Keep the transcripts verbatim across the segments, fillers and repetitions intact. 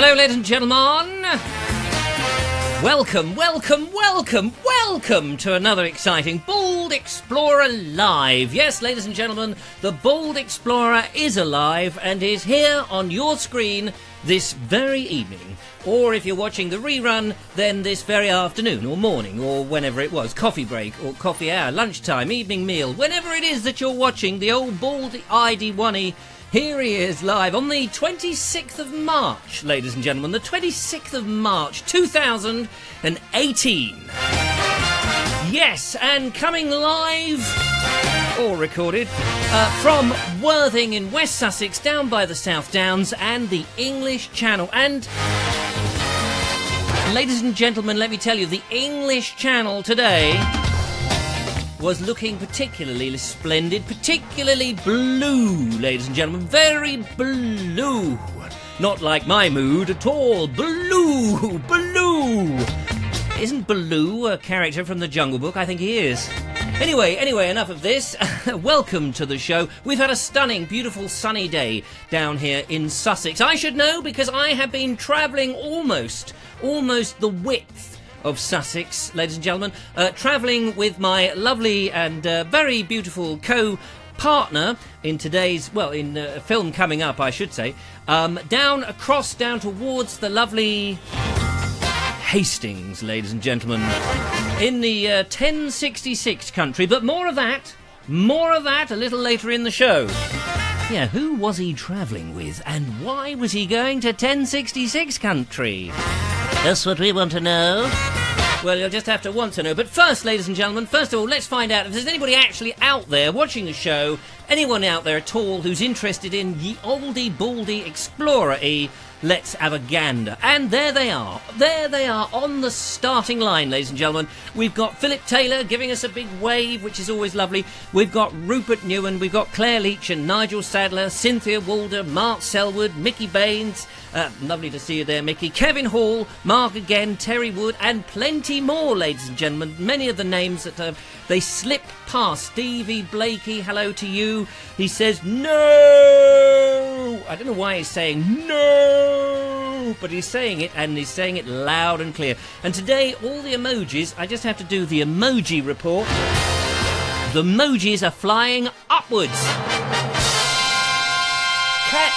Hello, ladies and gentlemen. Welcome, welcome, welcome, welcome to another exciting Bold Explorer Live. Yes, ladies and gentlemen, the Bold Explorer is alive and is here on your screen this very evening. Or if you're watching the rerun, then this very afternoon or morning or whenever it was. Coffee break or coffee hour, lunchtime, evening meal. Whenever it is that you're watching the old Bald I D one E, here he is live on the twenty-sixth of March, ladies and gentlemen. The twenty-sixth of March, two thousand eighteen. Yes, and coming live, or recorded, uh, from Worthing in West Sussex, down by the South Downs, and the English Channel. And, ladies and gentlemen, let me tell you, the English Channel today was looking particularly splendid, particularly blue, ladies and gentlemen, very blue. Not like my mood at all. Blue, blue. Isn't Baloo a character from the Jungle Book? I think he is. Anyway, anyway, enough of this. Welcome to the show. We've had a stunning, beautiful, sunny day down here in Sussex. I should know because I have been travelling almost, almost the width of Sussex, ladies and gentlemen, uh, travelling with my lovely and uh, very beautiful co-partner in today's, well, in a uh, film coming up, I should say, um, down across, down towards the lovely Hastings, ladies and gentlemen, in the uh, ten sixty-six country. But more of that, more of that a little later in the show. Yeah, who was he travelling with and why was he going to ten sixty-six country? That's what we want to know. Well, you'll just have to want to know. But first, ladies and gentlemen, first of all, let's find out if there's anybody actually out there watching the show, anyone out there at all who's interested in ye oldie baldy Explorer-y. Let's have a gander. And there they are. There they are on the starting line, ladies and gentlemen. We've got Philip Taylor giving us a big wave, which is always lovely. We've got Rupert Newen. We've got Claire Leach and Nigel Sadler, Cynthia Walder, Mark Selwood, Mickey Baines. Uh, lovely to see you there, Mickey. Kevin Hall, Mark again, Terry Wood, and plenty more, ladies and gentlemen. Many of the names that uh, they slip past. Stevie Blakey, hello to you. He says, no! I don't know why he's saying no, but he's saying it, and he's saying it loud and clear. And today, all the emojis, I just have to do the emoji report. The emojis are flying upwards. Catch.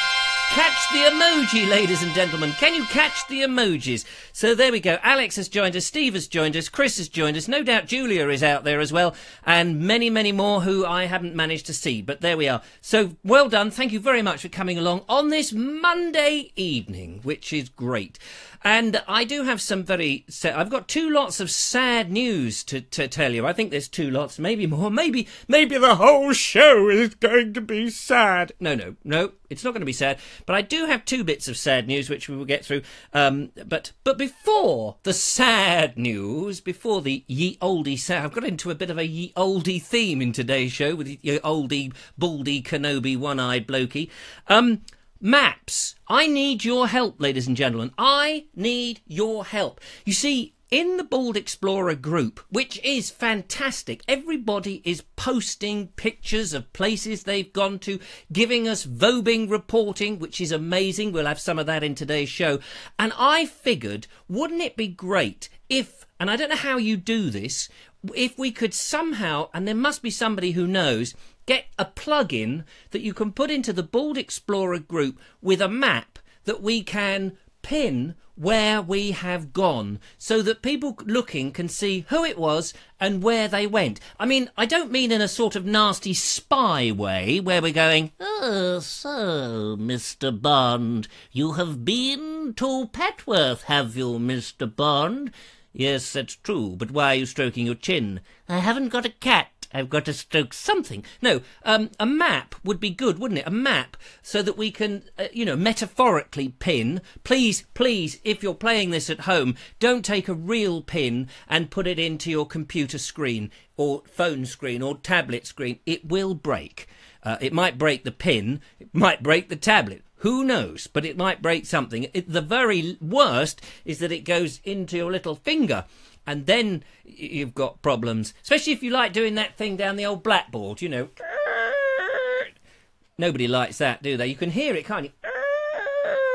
Catch the emoji, ladies and gentlemen. Can you catch the emojis? So there we go. Alex has joined us, Steve has joined us, Chris has joined us. No doubt Julia is out there as well. And many, many more who I haven't managed to see. But there we are. So well done. Thank you very much for coming along on this Monday evening, which is great. And I do have some very... I've got two lots of sad news to, to tell you. I think there's two lots, maybe more. Maybe maybe the whole show is going to be sad. No, no, no. It's not going to be sad. But I do have two bits of sad news, which we will get through. Um, but but before the sad news, before the ye oldie sad... I've got into a bit of a ye oldie theme in today's show with ye oldie, baldy, Kenobi, one-eyed blokey. Um... Maps. I need your help, ladies and gentlemen. I need your help. You see, in the Bald Explorer group, which is fantastic, everybody is posting pictures of places they've gone to, giving us Vobing reporting, which is amazing. We'll have some of that in today's show. And I figured, wouldn't it be great if, and I don't know how you do this, if we could somehow, and there must be somebody who knows, get a plug-in that you can put into the Bald Explorer group with a map that we can pin where we have gone so that people looking can see who it was and where they went. I mean, I don't mean in a sort of nasty spy way where we're going, oh, so, Mister Bond, you have been to Petworth, have you, Mister Bond? Yes, that's true, but why are you stroking your chin? I haven't got a cat. I've got to stroke something. No, um, a map would be good, wouldn't it? A map so that we can, uh, you know, metaphorically pin. Please, please, if you're playing this at home, don't take a real pin and put it into your computer screen or phone screen or tablet screen. It will break. Uh, it might break the pin. It might break the tablet. Who knows? But it might break something. It, the very worst is that it goes into your little finger. And then you've got problems, especially if you like doing that thing down the old blackboard, you know. Nobody likes that, do they? You can hear it, can't you?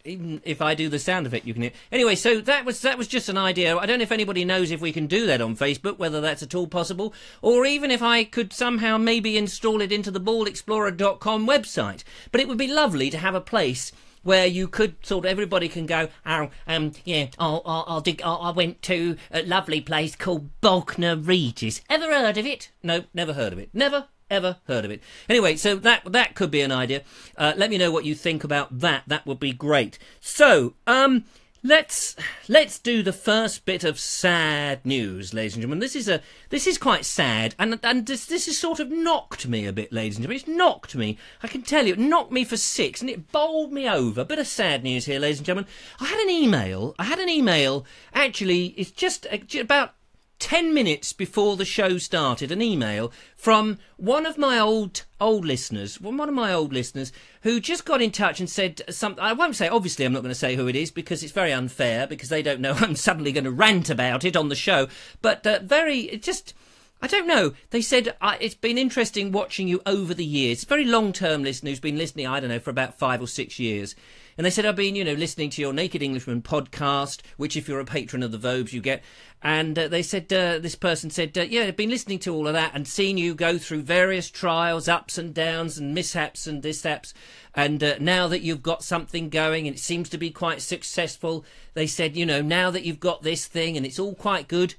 even if I do the sound effect, you can hear. Anyway, so that was that was just an idea. I don't know if anybody knows if we can do that on Facebook, whether that's at all possible, or even if I could somehow maybe install it into the ball explorer dot com website. But it would be lovely to have a place where you could sort of, everybody can go, oh, um, yeah, I'll, I'll, I'll dig, I'll, I went to a lovely place called Bognor Regis. Ever heard of it? No, never heard of it. Never, ever heard of it. Anyway, so that that could be an idea. Uh, let me know what you think about that. That would be great. So, um... Let's let's do the first bit of sad news, ladies and gentlemen. This is a this is quite sad, and and this this has sort of knocked me a bit, ladies and gentlemen. It's knocked me. I can tell you, it knocked me for six, and it bowled me over. Bit of sad news here, ladies and gentlemen. I had an email. I had an email. Actually, it's just about ten minutes before the show started, an email from one of my old old listeners, one of my old listeners, who just got in touch and said something. I won't say, obviously I'm not going to say who it is, because it's very unfair, because they don't know I'm suddenly going to rant about it on the show, but uh, very, it just... I don't know. They said, uh, it's been interesting watching you over the years. It's a very long-term listener who's been listening, I don't know, for about five or six years. And they said, I've been, you know, listening to your Naked Englishman podcast, which if you're a patron of the Vobes, you get. And uh, they said, uh, this person said, uh, yeah, I've been listening to all of that and seen you go through various trials, ups and downs and mishaps and dishaps. And uh, now that you've got something going and it seems to be quite successful, they said, you know, now that you've got this thing and it's all quite good,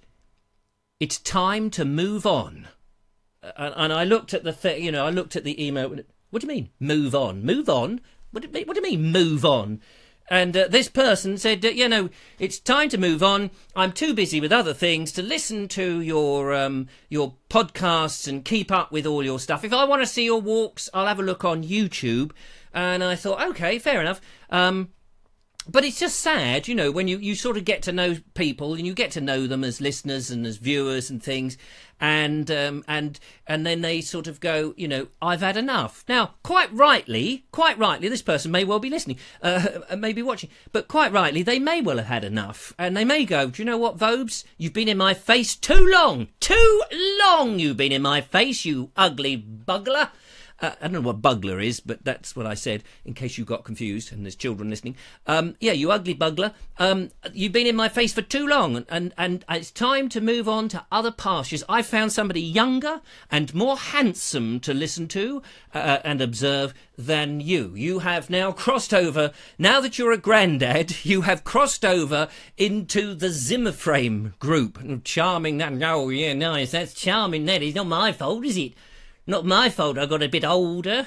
it's time to move on. And, and I looked at the thing, you know, I looked at the email. What do you mean, move on? Move on? What do you mean, what do you mean move on? And uh, this person said, uh, you know, it's time to move on. I'm too busy with other things to listen to your um, your podcasts and keep up with all your stuff. If I want to see your walks, I'll have a look on YouTube. And I thought, OK, fair enough. Um But it's just sad, you know, when you, you sort of get to know people and you get to know them as listeners and as viewers and things, and um, and and then they sort of go, you know, I've had enough. Now, quite rightly, quite rightly, this person may well be listening, uh, may be watching, but quite rightly, they may well have had enough, and they may go, do you know what, Vobes? You've been in my face too long, too long. You've been in my face, you ugly bugler. Uh, I don't know what bugler is, but that's what I said, in case you got confused and there's children listening. Um, yeah, you ugly bugler. Um, you've been in my face for too long, and, and, and it's time to move on to other pastures. I found somebody younger and more handsome to listen to uh, and observe than you. You have now crossed over, now that you're a granddad, you have crossed over into the Zimmer Frame group. Charming, that. Oh, yeah, nice. That's charming, that. It's not my fault, is it? Not my fault, I got a bit older.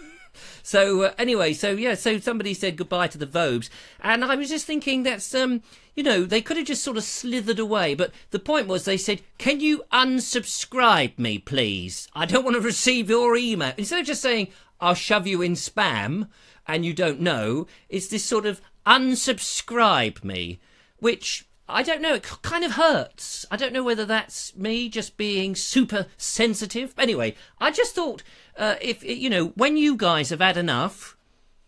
so, uh, anyway, so, yeah, so somebody said goodbye to the Vobes. And I was just thinking that's, um, you know, they could have just sort of slithered away. But the point was they said, can you unsubscribe me, please? I don't want to receive your email. Instead of just saying, I'll shove you in spam, and you don't know, it's this sort of unsubscribe me, which... I don't know, it kind of hurts. I don't know whether that's me just being super sensitive. Anyway, I just thought, uh, if, you know, when you guys have had enough,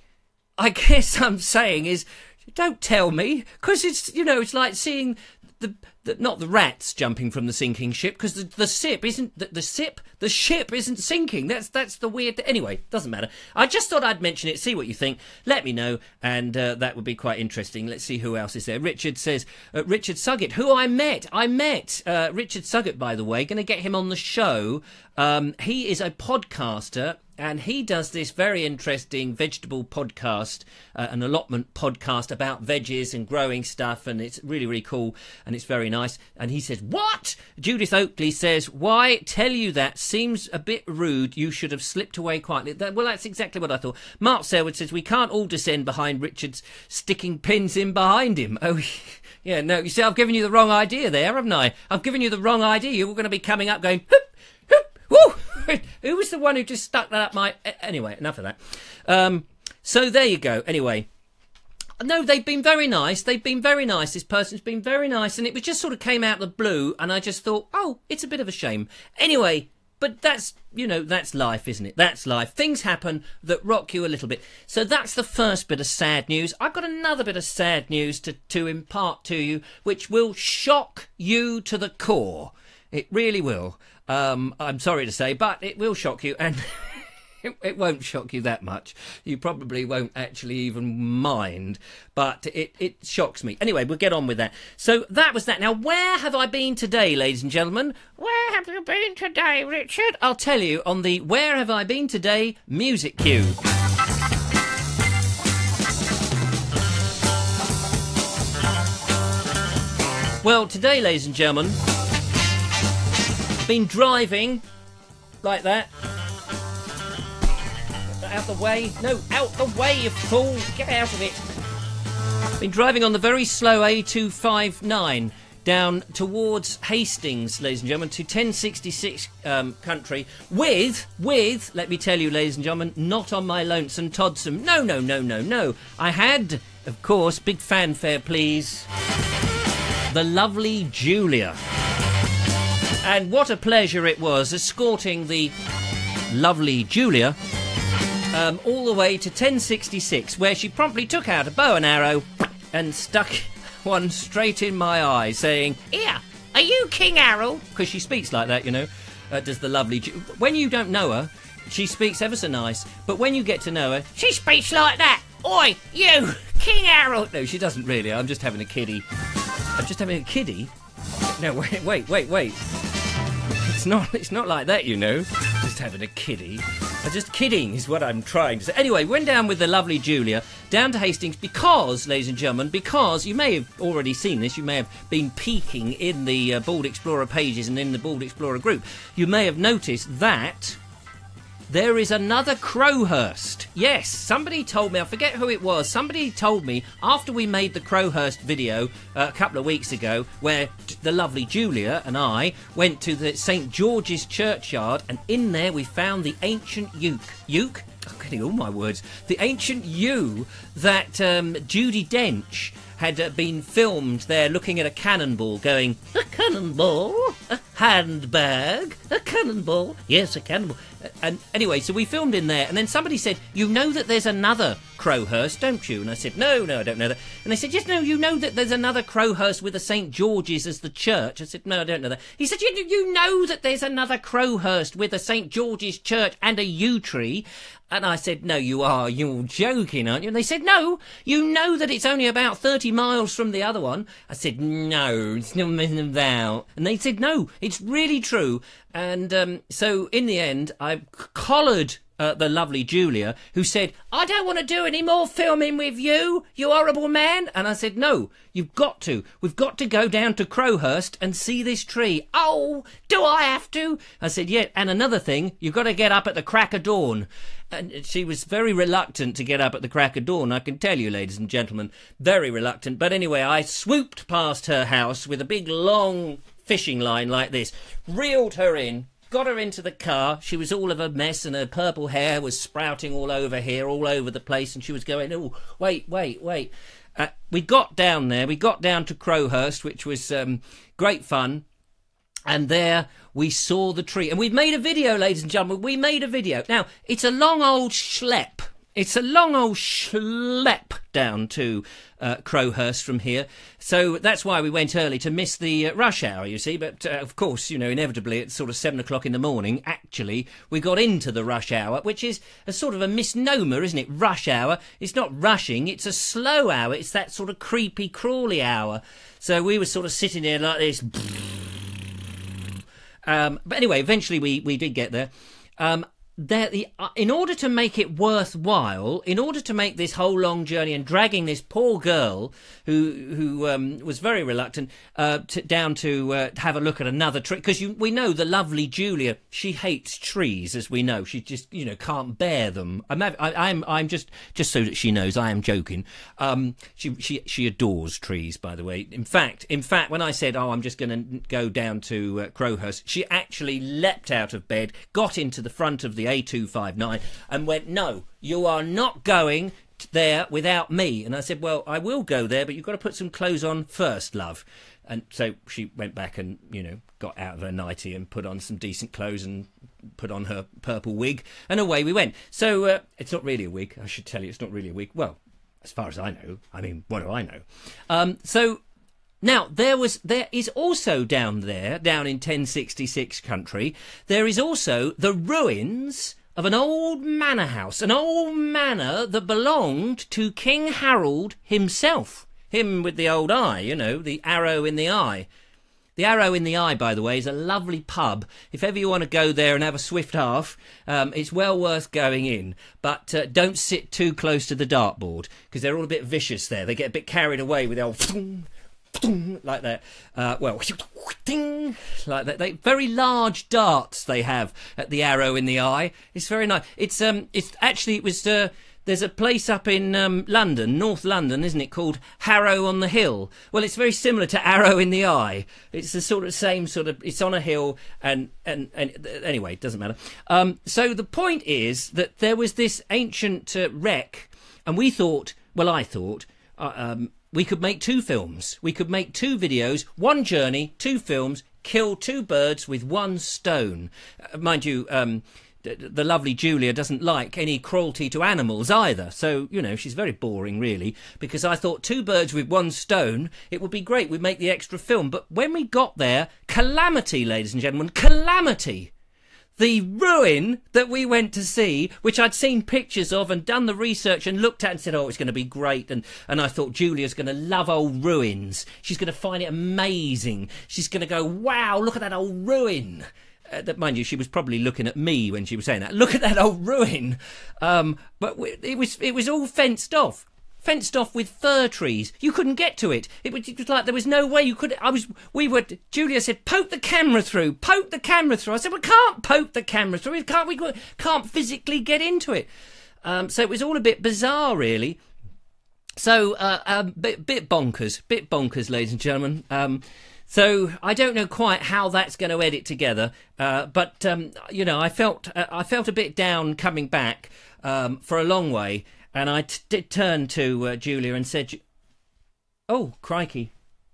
I guess I'm saying is, don't tell me, because it's, you know, it's like seeing the, the not the rats jumping from the sinking ship, because the, the ship isn't, the, the ship, the ship isn't sinking. That's that's the weird, anyway, doesn't matter. I just thought I'd mention it, see what you think, let me know, and uh, that would be quite interesting. Let's see who else is there. Richard says, uh, Richard Suggett, who I met, I met uh, Richard Suggett, by the way, going to get him on the show. Um, he is a podcaster, and he does this very interesting vegetable podcast, uh, an allotment podcast about veggies and growing stuff, and it's really, really cool, and it's very nice. And he says, what? Judith Oakley says, why tell you that? Seems a bit rude. You should have slipped away quietly. That, well, that's exactly what I thought. Mark Selwood says, we can't all descend behind Richard's sticking pins in behind him. Oh, yeah, no, you see, I've given you the wrong idea there, haven't I? I've given you the wrong idea. You're going to be coming up going, hoop, hoop, woo! Who was the one who just stuck that up my... Anyway, enough of that. Um, so there you go. Anyway, no, they've been very nice. They've been very nice. This person's been very nice. And it was just sort of came out of the blue. And I just thought, oh, it's a bit of a shame. Anyway, but that's, you know, that's life, isn't it? That's life. Things happen that rock you a little bit. So that's the first bit of sad news. I've got another bit of sad news to, to impart to you, which will shock you to the core. It really will. Um, I'm sorry to say, but it will shock you. And It, it won't shock you that much. You probably won't actually even mind, but it, it shocks me. Anyway, we'll get on with that. So that was that. Now, where have I been today, ladies and gentlemen? Where have you been today, Richard? I'll tell you on the Where Have I Been Today music cue. Well, today, ladies and gentlemen, been driving like that. Out the way. No, out the way, you fool. Get out of it. Been driving on the very slow A two fifty-nine down towards Hastings, ladies and gentlemen, to ten sixty-six um, country with, with, let me tell you, ladies and gentlemen, not on my lonesome Todsome. No, no, no, no, no. I had, of course, big fanfare, please, the lovely Julia. And what a pleasure it was escorting the lovely Julia Um, all the way to ten sixty-six, where she promptly took out a bow and arrow and stuck one straight in my eye, saying, "Here, are you King Harold?" Because she speaks like that, you know, uh, does the lovely... Ju- when you don't know her, she speaks ever so nice, but when you get to know her, she speaks like that. Oi, you, King Harold! No, she doesn't really. I'm just having a kiddie. I'm just having a kiddie? No, wait, wait, wait, wait. It's not, it's not like that, you know. Just having a kiddie. I'm just kidding is what I'm trying to say. Anyway, went down with the lovely Julia down to Hastings because, ladies and gentlemen, because you may have already seen this, you may have been peeking in the uh, Bald Explorer pages and in the Bald Explorer group, you may have noticed that there is another Crowhurst. Yes, somebody told me, I forget who it was, somebody told me after we made the Crowhurst video uh, a couple of weeks ago, where the lovely Julia and I went to the Saint George's churchyard, and in there we found the ancient uke. Uke? I'm getting all my words. The ancient yew that um, Judi Dench had uh, been filmed there looking at a cannonball going, "A cannonball? A handbag? A cannonball? Yes, a cannonball." And anyway, so we filmed in there, and then somebody said, "You know that there's another Crowhurst, don't you?" And I said, no, no, I don't know that. And they said, "Yes, no, you know that there's another Crowhurst with a Saint George's as the church." I said, "No, I don't know that." He said, you, you know that there's another Crowhurst with a Saint George's church and a yew tree?" And I said, "No, you are. You're joking, aren't you?" And they said, "No, you know that it's only about thirty miles from the other one." I said, "No, it's not about." And they said, "No, it's really true." And um, so in the end, I collared uh, the lovely Julia, who said, "I don't want to do any more filming with you, you horrible man." And I said, "No, you've got to. We've got to go down to Crowhurst and see this tree." "Oh, do I have to?" I said, "Yeah, and another thing, you've got to get up at the crack of dawn." And she was very reluctant to get up at the crack of dawn, I can tell you, ladies and gentlemen. Very reluctant. But anyway, I swooped past her house with a big, long fishing line like this, reeled her in, got her into the car. She was all of a mess, and her purple hair was sprouting all over here, all over the place, and she was going, "Oh, wait, wait, wait." Uh, we got down there. We got down to Crowhurst, which was um, great fun. And there we saw the tree. And we've made a video, ladies and gentlemen. We made a video. Now, it's a long old schlep. It's a long old schlep down to uh, Crowhurst from here. So that's why we went early, to miss the uh, rush hour, you see. But, uh, of course, you know, inevitably it's sort of seven o'clock in the morning. Actually, we got into the rush hour, which is a sort of a misnomer, isn't it? Rush hour. It's not rushing. It's a slow hour. It's that sort of creepy, crawly hour. So we were sort of sitting there like this. Um, but anyway, eventually we, we did get there. Um, there the, uh, in order to make it worthwhile, in order to make this whole long journey and dragging this poor girl, who who um, was very reluctant, uh, to, down to uh, have a look at another tree, because we know the lovely Julia, she hates trees, as we know. She just, you know, can't bear them. I'm I, I'm I'm just just so that she knows, I am joking. Um, she she she adores trees, by the way. In fact, in fact, when I said, "Oh, I'm just going to go down to uh, Crowhurst," she actually leapt out of bed, got into the front of the A two fifty-nine and went, "No, you are not going there without me." And I said, "Well, I will go there, but you've got to put some clothes on first, love." And so she went back and, you know, got out of her nightie and put on some decent clothes and put on her purple wig, and away we went. So uh, it's not really a wig, I should tell you. It's not really a wig. Well, as far as I know. I mean, what do I know? Um, so now, there was, there is also down there, down in ten sixty-six country, there is also the ruins of an old manor house, an old manor that belonged to King Harold himself. Him with the old eye, you know, the arrow in the eye. The Arrow in the Eye, by the way, is a lovely pub. If ever you want to go there and have a swift half, um, it's well worth going in. But uh, don't sit too close to the dartboard, because they're all a bit vicious there. They get a bit carried away with the old... like that. Uh, well, like that. They, very large darts they have at the Arrow in the Eye. It's very nice. It's um, it's actually it was. Uh, there's a place up in um, London, North London, isn't it, called Harrow on the Hill? Well, it's very similar to Arrow in the Eye. It's the sort of same sort of. It's on a hill, and and, and anyway, it doesn't matter. Um, so the point is that there was this ancient uh, wreck, and we thought. Well, I thought. Uh, um, We could make two films. We could make two videos, one journey, two films, kill two birds with one stone. Uh, mind you, um, the, the lovely Julia doesn't like any cruelty to animals either. So, you know, she's very boring, really, because I thought two birds with one stone, it would be great. We'd make the extra film. But when we got there, calamity, ladies and gentlemen, calamity. The ruin that we went to see, which I'd seen pictures of and done the research and looked at and said, oh, it's going to be great. And, and I thought Julia's going to love old ruins. She's going to find it amazing. She's going to go, wow, look at that old ruin. Uh, that, mind you, she was probably looking at me when she was saying that. Look at that old ruin. Um, but it was it was all fenced off. Fenced off with fir trees. You couldn't get to it. It was, it was like there was no way you could. I was. We were. Julia said, "Poke the camera through. Poke the camera through." I said, "We can't poke the camera through. We can't. We can't physically get into it." Um, so it was all a bit bizarre, really. So uh, a um, bit, bit bonkers, bit bonkers, ladies and gentlemen. Um, so I don't know quite how that's going to edit together, uh, but um, you know, I felt uh, I felt a bit down coming back um, for a long way. And I t- did turn to uh, Julia and said, oh, crikey.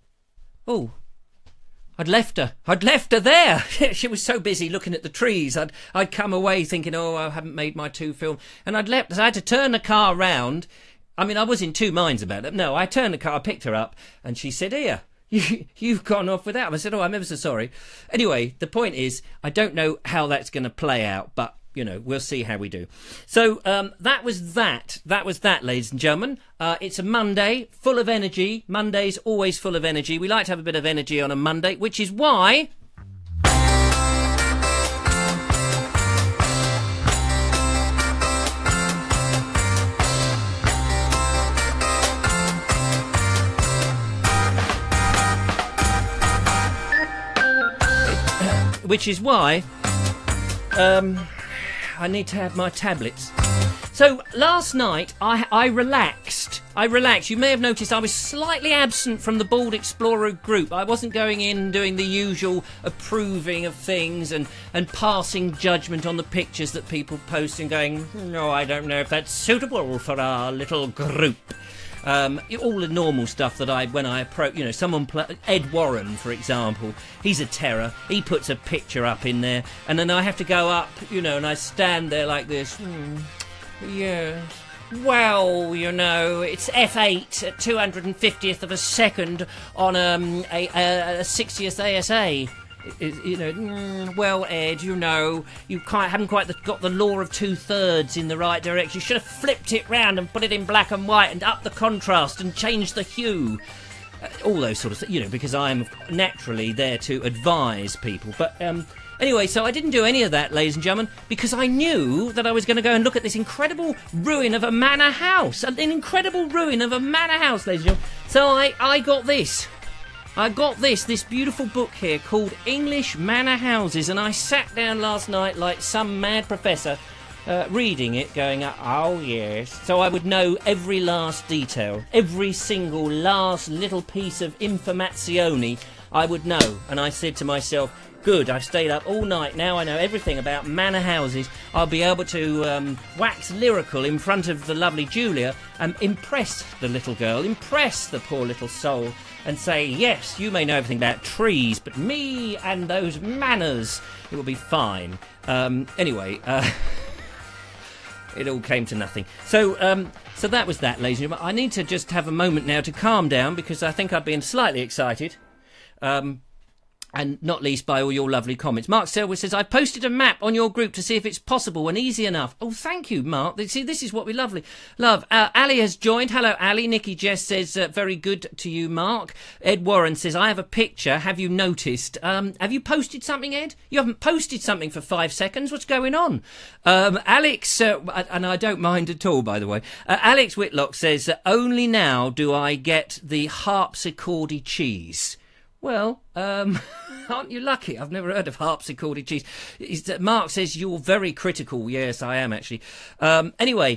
Oh, I'd left her. I'd left her there. She was so busy looking at the trees. I'd I'd come away thinking, oh, I haven't made my two film. And I'd left. So I had to turn the car round. I mean, I was in two minds about it. No, I turned the car, picked her up, and she said, here, you, you've gone off without him. I said, oh, I'm ever so sorry. Anyway, the point is, I don't know how that's going to play out, but you know, we'll see how we do. So um, that was that. That was that, ladies and gentlemen. Uh, it's a Monday, full of energy. Monday's always full of energy. We like to have a bit of energy on a Monday, which is why... which is why... Um... I need to have my tablets. So last night I I relaxed. I relaxed. You may have noticed I was slightly absent from the Bald Explorer group. I wasn't going in doing the usual approving of things and, and passing judgment on the pictures that people post and going, no, I don't know if that's suitable for our little group. Um, all the normal stuff that I, when I approach, you know, someone, pl- Ed Warren, for example, he's a terror. He puts a picture up in there, and then I have to go up, you know, and I stand there like this. Hmm, yes. Well, you know, it's F eight at two hundred fiftieth of a second on um, a, a, a sixtieth A S A. You know, mm, well, Ed, you know, you quite, haven't quite the, got the law of two-thirds in the right direction. You should have flipped it round and put it in black and white and up the contrast and changed the hue. Uh, all those sort of things, you know, because I'm naturally there to advise people. But um, anyway, so I didn't do any of that, ladies and gentlemen, because I knew that I was going to go and look at this incredible ruin of a manor house. An incredible ruin of a manor house, ladies and gentlemen. So I, I got this. I got this, this beautiful book here called English Manor Houses, and I sat down last night like some mad professor uh, reading it, going, oh yes. So I would know every last detail, every single last little piece of informazione I would know. And I said to myself, good, I've stayed up all night, now I know everything about manor houses. I'll be able to um, wax lyrical in front of the lovely Julia and impress the little girl, impress the poor little soul, and say, yes, you may know everything about trees, but me and those manors, it will be fine. Um, anyway, uh, it all came to nothing. So um, so that was that, ladies and gentlemen. I need to just have a moment now to calm down, because I think I've been slightly excited. Um, and not least by all your lovely comments. Mark Selwood says, I posted a map on your group to see if it's possible and easy enough. Oh, thank you, Mark. See, this is what we lovely love. Uh, Ali has joined. Hello, Ali. Nikki Jess says, uh, very good to you, Mark. Ed Warren says, I have a picture. Have you noticed? Um, have you posted something, Ed? You haven't posted something for five seconds. What's going on? Um, Alex, uh, and I don't mind at all, by the way. Uh, Alex Whitlock says, only now do I get the harpsichordy cheese. Well, um, aren't you lucky? I've never heard of harpsichordy cheese. Is that Mark says you're very critical. Yes, I am, actually. Um, anyway,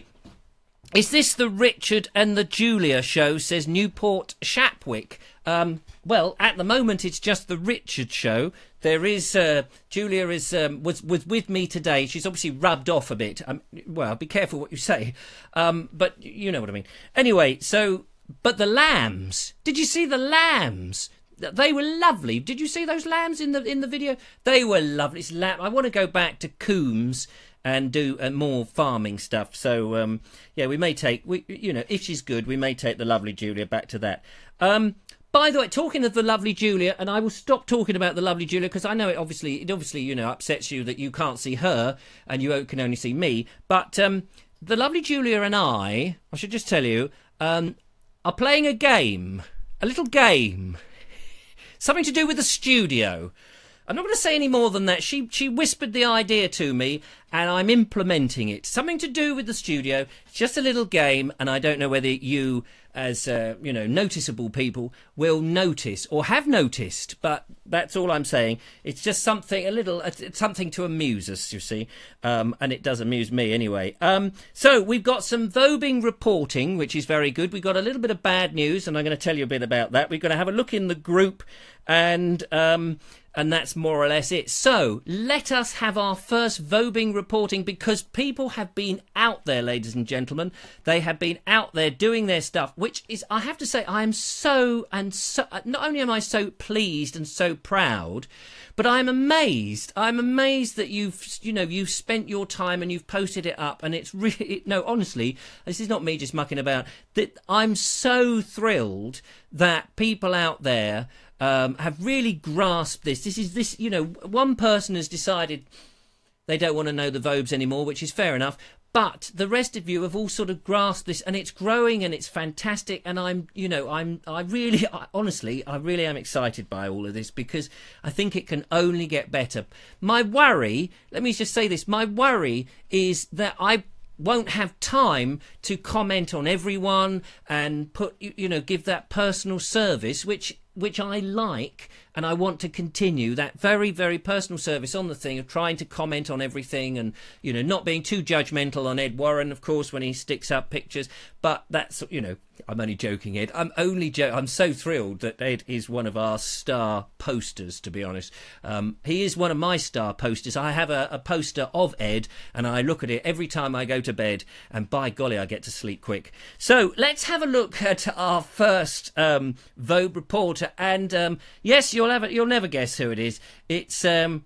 is this the Richard and the Julia show, says Newport Shapwick. Um, well, at the moment, it's just the Richard show. There is, uh, Julia is, um, was, was with me today. She's obviously rubbed off a bit. Um, well, be careful what you say. Um, but you know what I mean. Anyway, so, but the lambs. Did you see the lambs? They were lovely. Did you see those lambs in the in the video? They were lovely. It's lamb. I want to go back to Coombs and do uh, more farming stuff. So um, yeah, we may take. We you know, if she's good, we may take the lovely Julia back to that. Um, by the way, talking of the lovely Julia, and I will stop talking about the lovely Julia because I know it obviously it obviously you know upsets you that you can't see her and you can only see me. But um, the lovely Julia and I, I should just tell you, um, are playing a game, a little game. Something to do with the studio. I'm not going to say any more than that. She she whispered the idea to me, and I'm implementing it. Something to do with the studio. It's just a little game, and I don't know whether you, as uh, you know, noticeable people, will notice or have noticed. But that's all I'm saying. It's just something a little, it's something to amuse us, you see, um, and it does amuse me anyway. Um, so we've got some Vobing reporting, which is very good. We've got a little bit of bad news, and I'm going to tell you a bit about that. We're going to have a look in the group, and. Um, And that's more or less it. So, let us have our first Vobing reporting because people have been out there, ladies and gentlemen. They have been out there doing their stuff, which is, I have to say, I am so and so, not only am I so pleased and so proud, but I'm amazed. I'm amazed that you've, you know, you've spent your time and you've posted it up and it's really, no, honestly, this is not me just mucking about, that I'm so thrilled that people out there Um, have really grasped this. This is this, you know, one person has decided they don't want to know the Vobes anymore, which is fair enough. But the rest of you have all sort of grasped this, and it's growing and it's fantastic. And I'm, you know, I'm, I really, I, honestly, I really am excited by all of this because I think it can only get better. My worry, let me just say this, my worry is that I won't have time to comment on everyone and put, you, you know, give that personal service, which which I like, and I want to continue that very, very personal service on the thing of trying to comment on everything and, you know, not being too judgmental on Ed Warren, of course, when he sticks up pictures. But that's, you know, I'm only joking, Ed. I'm only jo- I'm so thrilled that Ed is one of our star posters, to be honest. Um, he is one of my star posters. I have a, a poster of Ed, and I look at it every time I go to bed, and by golly, I get to sleep quick. So let's have a look at our first um, Vogue reporter. And um, yes, you'll have it, you'll never guess who it is. It's um,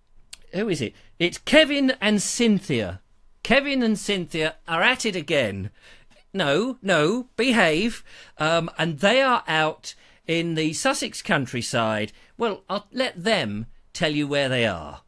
who is it? It's Kevin and Cynthia. Kevin and Cynthia are at it again. No, no, behave. Um, and they are out in the Sussex countryside. Well, I'll let them tell you where they are.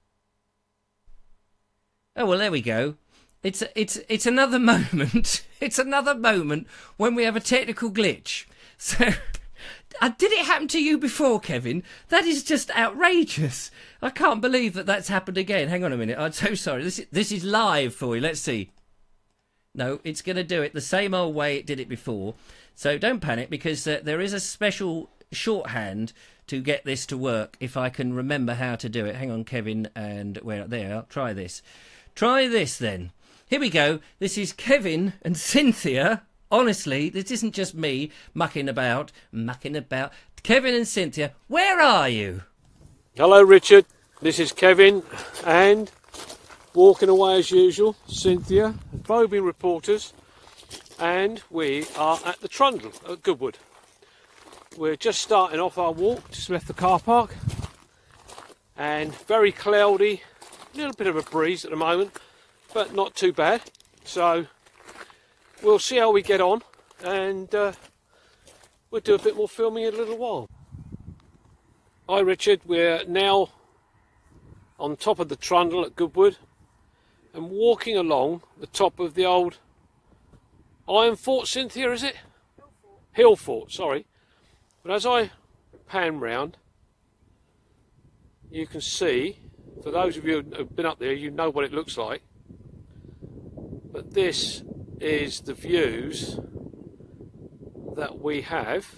Oh well, there we go. It's it's it's another moment. It's another moment when we have a technical glitch. So. Uh, did it happen to you before, Kevin? That is just outrageous. I can't believe that that's happened again. Hang on a minute. I'm so sorry. This is, this is live for you. Let's see. No, it's going to do it the same old way it did it before. So don't panic because uh, there is a special shorthand to get this to work if I can remember how to do it. Hang on, Kevin, and where there, I'll try this. Try this then. Here we go. This is Kevin and Cynthia. Honestly, this isn't just me mucking about, mucking about. Kevin and Cynthia, where are you? Hello, Richard. This is Kevin, and walking away as usual, Cynthia, Vobing reporters, and we are at the Trundle at Goodwood. We're just starting off our walk, just left the car park, and very cloudy, a little bit of a breeze at the moment, but not too bad. So we'll see how we get on, and uh, we'll do a bit more filming in a little while. Hi Richard, we're now on top of the Trundle at Goodwood and walking along the top of the old Iron Fort, Cynthia, is it? Hill Fort. Hill Fort, sorry. But as I pan round, you can see, for those of you who have been up there, you know what it looks like. But this is the views that we have.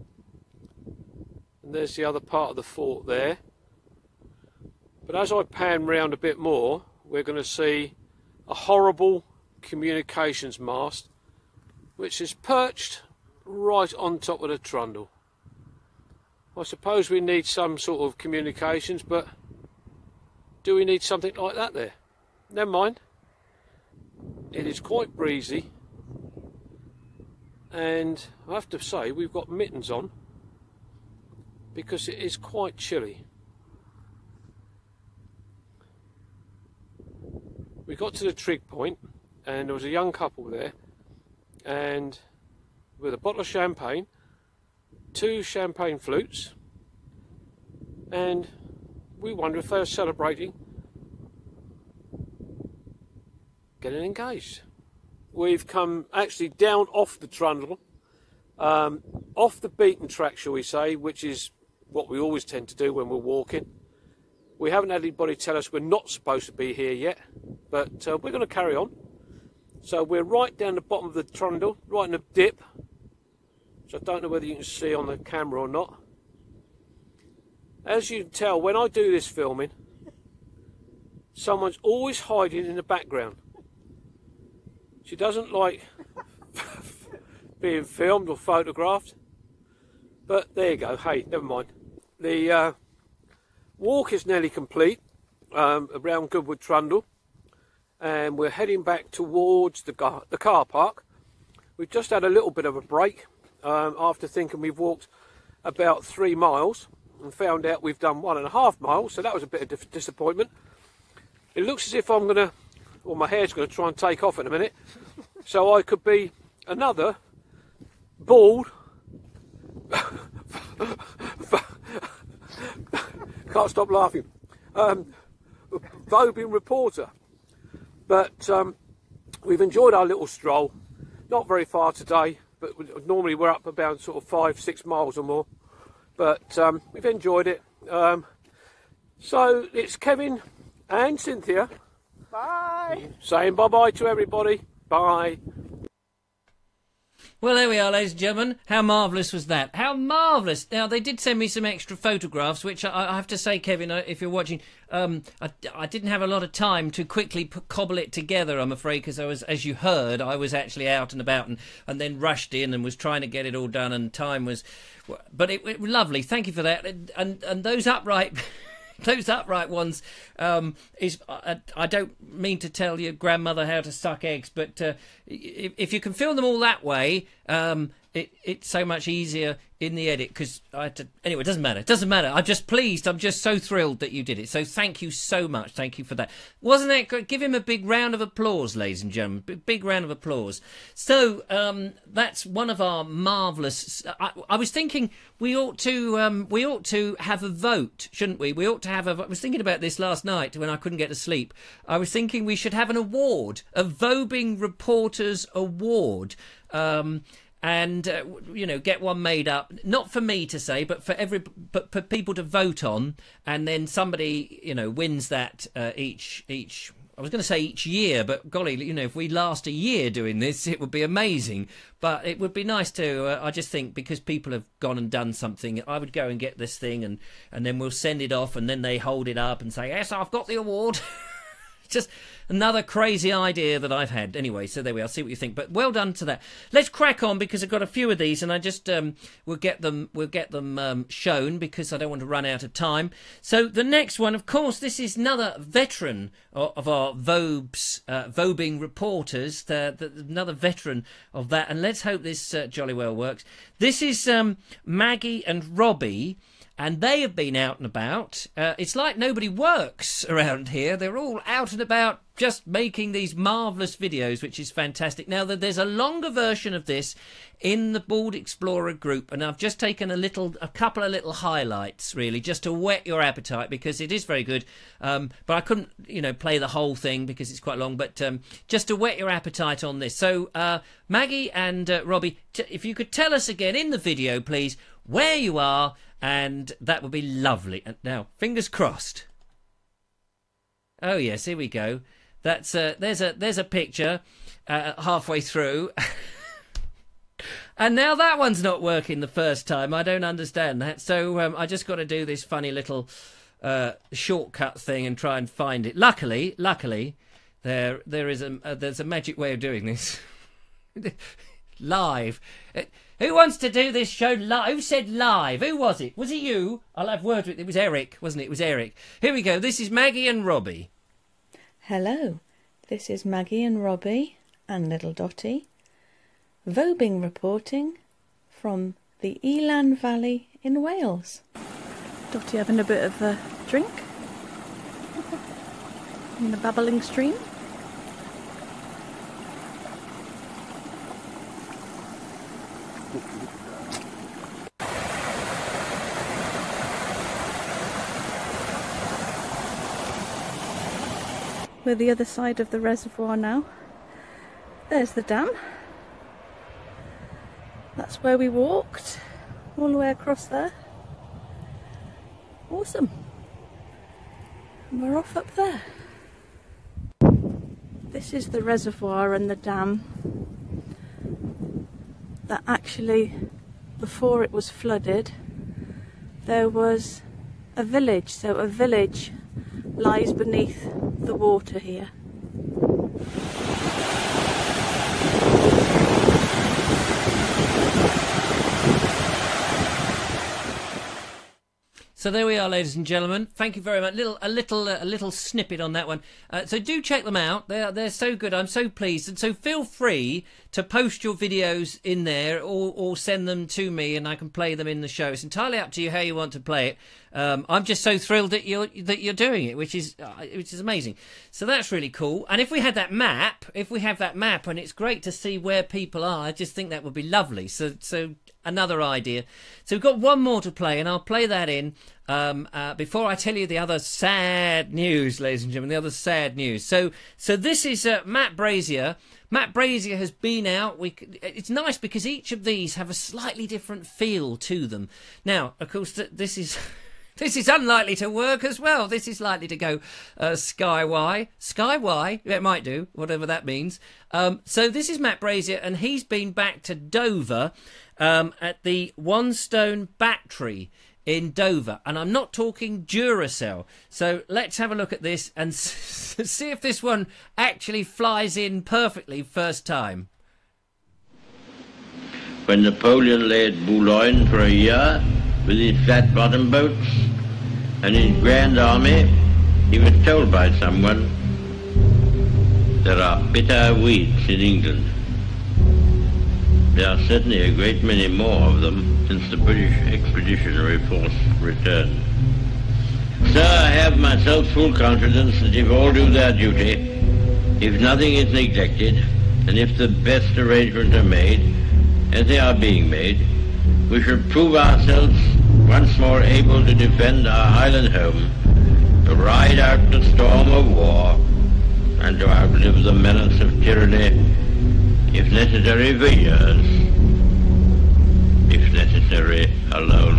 And there's the other part of the fort there. But as I pan round a bit more, we're going to see a horrible communications mast which is perched right on top of the Trundle. I suppose we need some sort of communications, but do we need something like that there? Never mind. It is quite breezy, and I have to say we've got mittens on because it is quite chilly. We got to the trig point and there was a young couple there, and with a bottle of champagne, two champagne flutes, and we wonder if they were celebrating getting engaged. We've come actually down off the Trundle, um, off the beaten track, shall we say, which is what we always tend to do when we're walking. We haven't had anybody tell us we're not supposed to be here yet, but uh, we're going to carry on. So we're right down the bottom of the Trundle, right in the dip, which I don't know whether you can see on the camera or not. As you can tell, when I do this filming, someone's always hiding in the background. She doesn't like being filmed or photographed, but there you go. Hey, never mind. The uh, walk is nearly complete um, around Goodwood Trundle, and we're heading back towards the car, the car park. We've just had a little bit of a break um, after thinking we've walked about three miles and found out we've done one and a half miles, so that was a bit of disappointment. It looks as if I'm going to, well, my hair's going to try and take off in a minute, so I could be another bald, can't stop laughing, um, Vobing reporter. But um, we've enjoyed our little stroll. Not very far today, but normally we're up about sort of five, six miles or more. But um, we've enjoyed it. Um, so it's Kevin and Cynthia. Bye. Saying bye-bye to everybody. Bye. Well, there we are, ladies and gentlemen. How marvellous was that? How marvellous. Now, they did send me some extra photographs, which I, I have to say, Kevin, if you're watching, um, I, I didn't have a lot of time to quickly p- cobble it together, I'm afraid, because I was, as you heard, I was actually out and about and, and then rushed in and was trying to get it all done, and time was... But it, it was lovely. Thank you for that. And, and, and those upright... Those upright ones um, is I, I don't mean to tell your grandmother how to suck eggs, but uh, if, if you can film them all that way, um, it, it's so much easier in the edit, because I had to... Anyway, it doesn't matter. It doesn't matter. I'm just pleased. I'm just so thrilled that you did it. So thank you so much. Thank you for that. Wasn't that great? Give him a big round of applause, ladies and gentlemen. Big, big round of applause. So um, that's one of our marvellous... I, I was thinking we ought to um, we ought to have a vote, shouldn't we? We ought to have a... I was thinking about this last night when I couldn't get to sleep. I was thinking we should have an award, a Vobing Reporters Award. Um... And uh, you know, get one made up, not for me to say, but for every, but for people to vote on, and then somebody, you know, wins that uh, each each. I was going to say each year, but golly, you know, if we last a year doing this, it would be amazing. But it would be nice to. Uh, I just think because people have gone and done something, I would go and get this thing, and and then we'll send it off, and then they hold it up and say, "Yes, I've got the award." Just another crazy idea that I've had. Anyway, so there we are. See what you think. But well done to that. Let's crack on, because I've got a few of these, and I just um, we'll get them. We'll get them um, shown, because I don't want to run out of time. So the next one, of course, this is another veteran of, of our Vobes, uh, Vobing reporters. The, the, another veteran of that, and let's hope this uh, jolly well works. This is um, Maggie and Robbie. and they have been out and about. Uh, it's like nobody works around here. They're all out and about just making these marvellous videos, which is fantastic. Now, there's a longer version of this in the Bald Explorer group, and I've just taken a little, a couple of little highlights, really, just to whet your appetite, because it is very good. Um, but I couldn't, you know, play the whole thing because it's quite long, but um, just to whet your appetite on this. So, uh, Maggie and uh, Robbie, t- if you could tell us again in the video, please, where you are, and that would be lovely. And now, fingers crossed. Oh, yes, here we go. That's uh, there's a there's a picture uh, halfway through, and now that one's not working the first time. I don't understand that. So um, I just got to do this funny little uh, shortcut thing and try and find it. Luckily, luckily, there there is a uh, there's a magic way of doing this live. Uh, who wants to do this show live? Who said live? Who was it? Was it you? I'll have words with it. It was Eric, wasn't it? It was Eric. Here we go. This is Maggie and Robbie. Hello, this is Maggie and Robbie and Little Dotty, Vobing reporting from the Elan Valley in Wales. Dotty having a bit of a drink in the babbling stream. We're the other side of the reservoir now. There's the dam. That's where we walked, all the way across there. Awesome. And we're off up there. This is the reservoir and the dam that actually, before it was flooded, there was a village. So a village lies beneath the water here. So there we are, ladies and gentlemen. Thank you very much. Little, a little, uh, a little snippet on that one. Uh, so do check them out. They're they're so good. I'm so pleased. And so feel free to post your videos in there, or or send them to me, and I can play them in the show. It's entirely up to you how you want to play it. Um, I'm just so thrilled that you're that you're doing it, which is uh, which is amazing. So that's really cool. And if we had that map, if we have that map, and it's great to see where people are, I just think that would be lovely. So so. Another idea. So we've got one more to play, and I'll play that in um, uh, before I tell you the other sad news, ladies and gentlemen, the other sad news. So so this is uh, Matt Brazier. Matt Brazier has been out. We, it's nice because each of these have a slightly different feel to them. Now, of course, th- this is... This is unlikely to work as well. This is likely to go uh, sky Y. Sky Y, it might do, whatever that means. Um, so this is Matt Brazier, and he's been back to Dover um, at the One Stone Battery in Dover. And I'm not talking Duracell. So let's have a look at this and s- see if this one actually flies in perfectly first time. When Napoleon lay at Boulogne for a year with his flat-bottom boats and his grand army, he was told by someone, there are bitter weeds in England. There are certainly a great many more of them since the British Expeditionary Force returned. Sir, I have myself full confidence that if all do their duty, if nothing is neglected, and if the best arrangements are made, as they are being made, we shall prove ourselves once more able to defend our island home, to ride out the storm of war, and to outlive the menace of tyranny, if necessary for years, if necessary alone.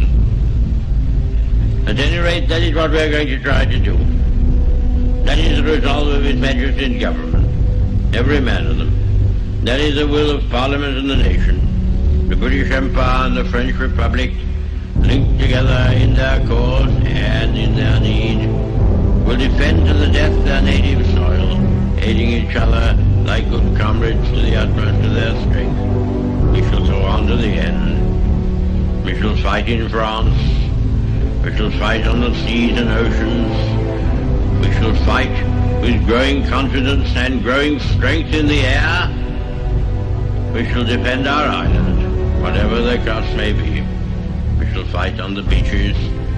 At any rate, that is what we are going to try to do. That is the resolve of His Majesty's government, every man of them. That is the will of Parliament and the nation. The British Empire and the French Republic, linked together in their cause and in their need, will defend to the death their native soil, aiding each other like good comrades to the utmost of their strength. We shall go on to the end. We shall fight in France. We shall fight on the seas and oceans. We shall fight with growing confidence and growing strength in the air. We shall defend our island, whatever the cost may be. We shall fight on the beaches,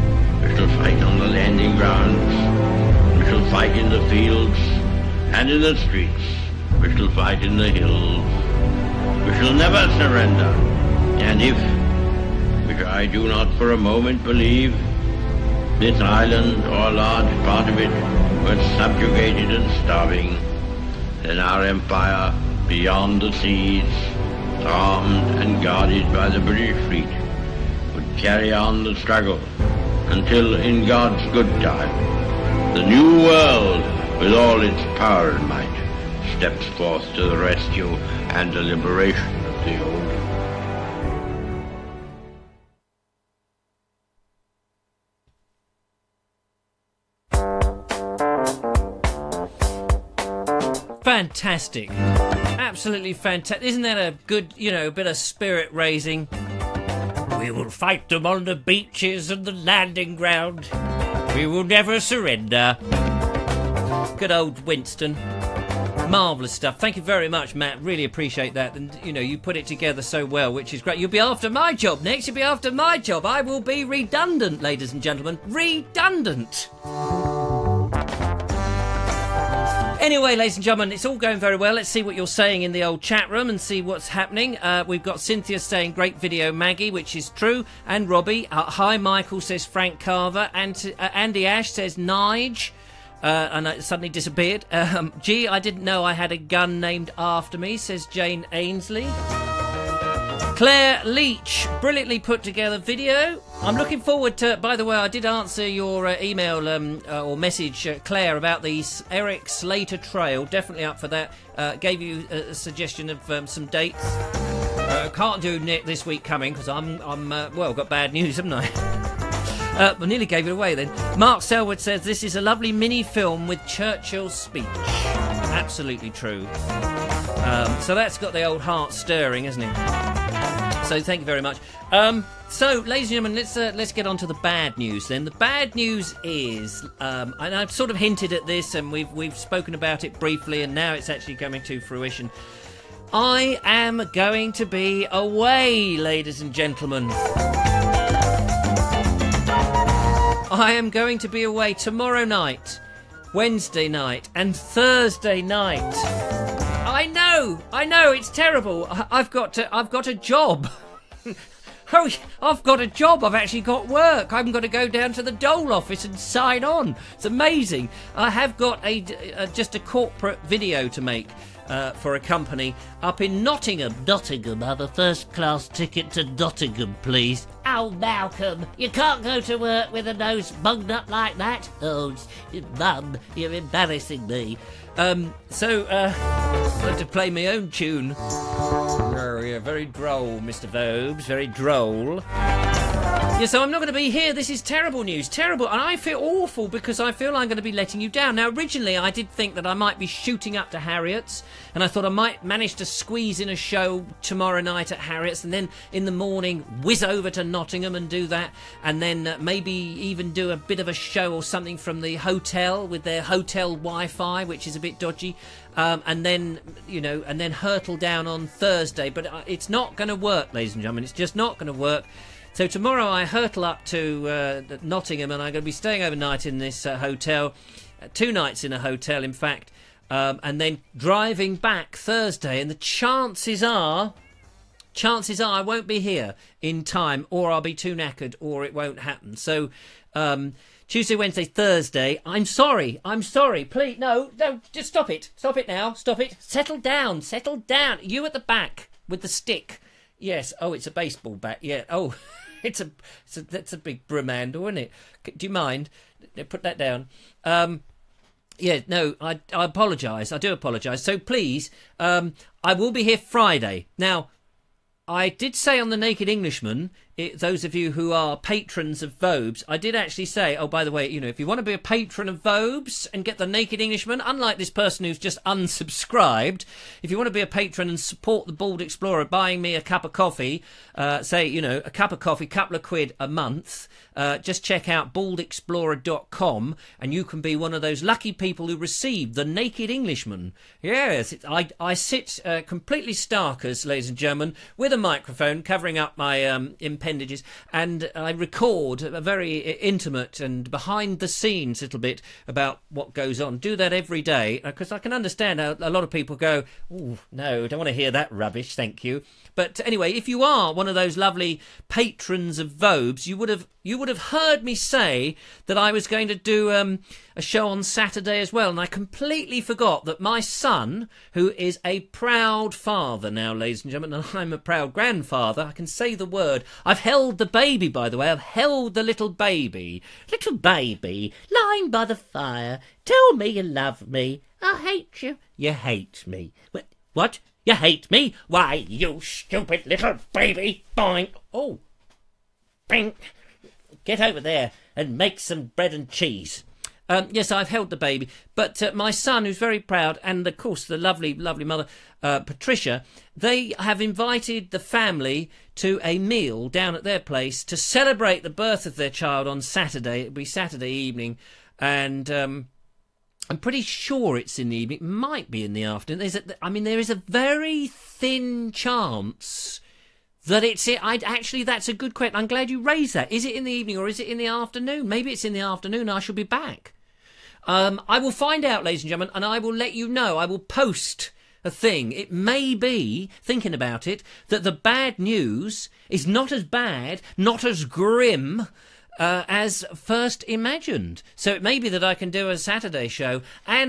We shall fight on the landing grounds. We shall fight in the fields and in the streets. We shall fight in the hills. We shall never surrender. And if, which I do not for a moment believe, this island or a large part of it was subjugated and starving, then our empire beyond the seas, armed and guarded by the British fleet, would carry on the struggle until, in God's good time, the new world, with all its power and might, steps forth to the rescue and the liberation of the old. Fantastic. Absolutely fantastic. Isn't that a good, you know, bit of spirit raising? We will fight them on the beaches and the landing ground. We will never surrender. Good old Winston. Marvellous stuff. Thank you very much, Matt. Really appreciate that. And, you know, you put it together so well, which is great. You'll be after my job next. You'll be after my job. I will be redundant, ladies and gentlemen. Redundant. Anyway, ladies and gentlemen, it's all going very well. Let's see what you're saying in the old chat room and see what's happening. Uh, we've got Cynthia saying, great video, Maggie, which is true. And Robbie, uh, hi, Michael, says Frank Carver. And uh, Andy Ash says, Nige. Uh, and it suddenly disappeared. Um, gee, I didn't know I had a gun named after me, says Jane Ainsley. Claire Leach, brilliantly put together video. I'm looking forward to, by the way, I did answer your uh, email um, uh, or message, uh, Claire, about the Eric Slater Trail. Definitely up for that. Uh, gave you a, a suggestion of um, some dates. Uh, can't do Nick this week coming because I'm, I'm uh, well, got bad news, haven't I? uh, I nearly gave it away then. Mark Selwood says, this is a lovely mini film with Churchill's speech. Absolutely true. Um, so that's got the old heart stirring, hasn't it? So thank you very much. Um, so, ladies and gentlemen, let's uh, let's get on to the bad news then. The bad news is, um, and I've sort of hinted at this, and we've we've spoken about it briefly, and now it's actually coming to fruition. I am going to be away, ladies and gentlemen. I am going to be away tomorrow night, Wednesday night, and Thursday night. I know, I know, it's terrible. I, I've got to, I've got a job. Oh, I've got a job. I've actually got work. I'm going to go down to the Dole office and sign on. It's amazing. I have got a, a just a corporate video to make uh, for a company up in Nottingham. Nottingham, I have a first-class ticket to Nottingham, please. Oh, Malcolm, you can't go to work with a nose bunged up like that. Oh, Mum, you're embarrassing me. Um, so, uh, I had to play my own tune. Oh, yeah, very droll, Mister Vobes, very droll. Yeah, so I'm not going to be here. This is terrible news, terrible. And I feel awful because I feel I'm going to be letting you down. Now, originally, I did think that I might be shooting up to Harriet's, and I thought I might manage to squeeze in a show tomorrow night at Harriet's, and then in the morning, whiz over to Nottingham and do that, and then uh, maybe even do a bit of a show or something from the hotel with their hotel Wi-Fi, which is a bit dodgy. Um, and then, you know, and then hurtle down on Thursday. But uh, it's not going to work, ladies and gentlemen. It's just not going to work. So tomorrow I hurtle up to uh, Nottingham, and I'm going to be staying overnight in this uh, hotel. Uh, two nights in a hotel, in fact. Um, and then driving back Thursday. And the chances are... Chances are I won't be here in time, or I'll be too knackered, or it won't happen. So... Um, Tuesday, Wednesday, Thursday. I'm sorry. I'm sorry. Please, no, no, just stop it. Stop it now. Stop it. Settle down. Settle down. You at the back with the stick. Yes. Oh, it's a baseball bat. Yeah. Oh, it's a, it's a that's a big broom handle, isn't it? Do you mind? Put that down. Um, yeah, no, I, I apologise. I do apologise. So please, um, I will be here Friday. Now, I did say on The Naked Englishman, it, those of you who are patrons of Vobes, I did actually say, oh, by the way, you know, if you want to be a patron of Vobes and get The Naked Englishman, unlike this person who's just unsubscribed, if you want to be a patron and support the Bald Explorer buying me a cup of coffee, uh, say, you know, a cup of coffee, couple of quid a month, uh, just check out bald explorer dot com and you can be one of those lucky people who receive The Naked Englishman. Yes, it, I, I sit uh, completely starkers, ladies and gentlemen, with a microphone covering up my um, impediment. appendages, and I record a very intimate and behind-the-scenes little bit about what goes on. Do that every day, because I can understand how a lot of people go, oh, no, I don't want to hear that rubbish, thank you. But anyway, if you are one of those lovely patrons of Vobes, you would have you would have heard me say that I was going to do um, a show on Saturday as well, and I completely forgot that my son, who is a proud father now, ladies and gentlemen, and I'm a proud grandfather, I can say the word. I've held the baby, by the way. I've held the little baby. Little baby, lying by the fire. Tell me you love me. I hate you. You hate me. What? You hate me? Why, you stupid little baby. Boing. Oh. Bing. Get over there and make some bread and cheese. Um, yes, I've held the baby. But uh, my son, who's very proud, and, of course, the lovely, lovely mother, uh, Patricia, they have invited the family to a meal down at their place to celebrate the birth of their child on Saturday. It'll be Saturday evening. And Um, I'm pretty sure it's in the evening. It might be in the afternoon. There's a, I mean, there is a very thin chance that it's it. I'd actually, that's a good question. I'm glad you raised that. Is it in the evening or is it in the afternoon? Maybe it's in the afternoon. I shall be back. Um, I will find out, ladies and gentlemen, and I will let you know. I will post a thing. It may be, thinking about it, that the bad news is not as bad, not as grim, Uh, as first imagined. So it may be that I can do a Saturday show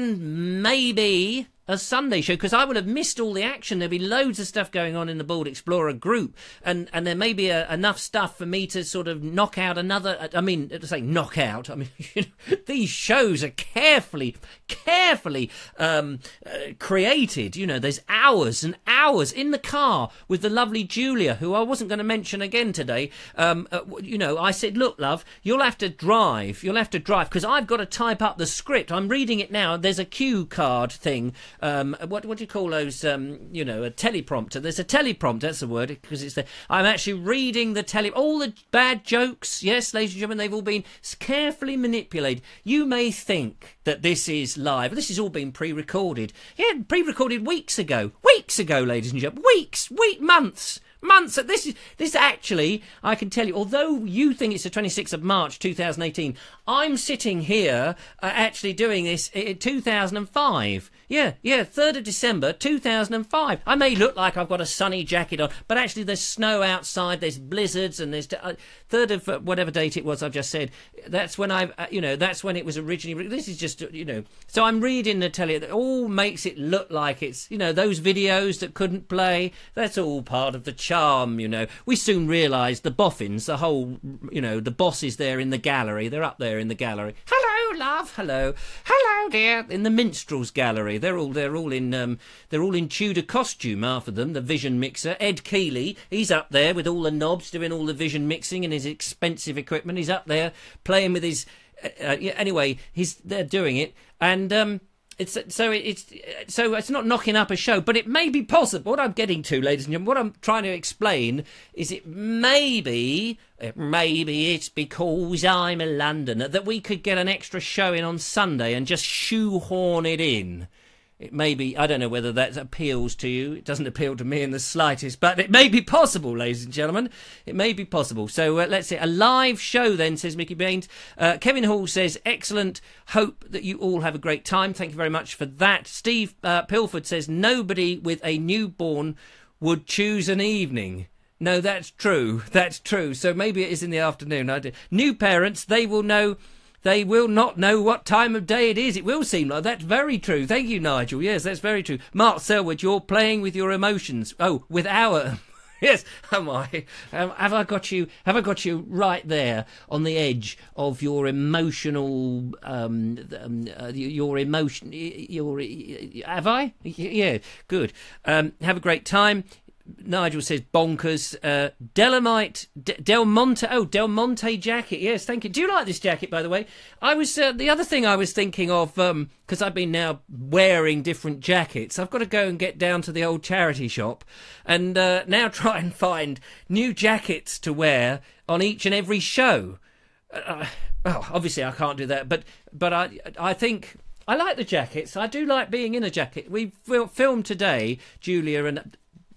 and maybe a Sunday show, because I would have missed all the action. There'll be loads of stuff going on in the Bald Explorer group, and, and there may be a, enough stuff for me to sort of knock out another, I mean, to say knock out, I mean, you know, these shows are carefully, carefully um, uh, created. You know, there's hours and hours in the car with the lovely Julia, who I wasn't going to mention again today. Um, uh, you know, I said, look, love, you'll have to drive, you'll have to drive, because I've got to type up the script. I'm reading it now. There's a cue card thing. Um, what what do you call those? Um, you know, a teleprompter. There's a teleprompter. That's the word, because it's the. I'm actually reading the tele. All the bad jokes. Yes, ladies and gentlemen, they've all been carefully manipulated. You may think that this is live. This has all been pre-recorded. Yeah, pre-recorded weeks ago. Weeks ago, ladies and gentlemen. Weeks, week, months. Months. This is this actually, I can tell you, although you think it's the twenty-sixth of March two thousand eighteen, I'm sitting here uh, actually doing this in two thousand five. Yeah, yeah, third of December two thousand five. I may look like I've got a sunny jacket on, but actually there's snow outside, there's blizzards, and there's uh, third of uh, whatever date it was I've just said. That's when I, uh, you know, that's when it was originally. This is just, you know. So I'm reading the telly. It all makes it look like it's, you know, those videos that couldn't play. That's all part of the charm, you know. We soon realised the boffins, the whole, you know, the bosses there in the gallery. They're up there in the gallery. Hello, love. Hello, hello, dear. In the minstrels gallery, they're all they're all in um, they're all in Tudor costume. Half of them. The Vision mixer, Ed Keeley. He's up there with all the knobs, doing all the Vision mixing and his expensive equipment. He's up there playing with his. Uh, yeah, anyway, he's they're doing it, and um. It's so it's so it's not knocking up a show, but it may be possible. What I'm getting to, ladies and gentlemen, what I'm trying to explain is it maybe, maybe it's because I'm a Londoner that we could get an extra show in on Sunday and just shoehorn it in. It may be, I don't know whether that appeals to you. It doesn't appeal to me in the slightest, but it may be possible, ladies and gentlemen. It may be possible. So uh, let's say a live show then, says Mickey Baines. Uh, Kevin Hall says, excellent. Hope that you all have a great time. Thank you very much for that. Steve uh, Pilford says, nobody with a newborn would choose an evening. No, that's true. That's true. So maybe it is in the afternoon. I do. New parents, they will know... They will not know what time of day it is. It will seem like that's very true. Thank you, Nigel. Yes, that's very true. Mark Selwood, you're playing with your emotions. Oh, with our... Yes, am I? Um, have I got you? Have I got you right there on the edge of your emotional, um, um, uh, your emotion? Your have I? Yeah, good. Um, have a great time. Nigel says bonkers. Uh, Delamite, D- Del Monte. Oh, Del Monte jacket. Yes, thank you. Do you like this jacket, by the way? I was uh, the other thing I was thinking of, because um, I've been now wearing different jackets. I've got to go and get down to the old charity shop and uh, now try and find new jackets to wear on each and every show. Uh, well, obviously I can't do that, but but I I think. I like the jackets. I do like being in a jacket. We filmed today, Julia and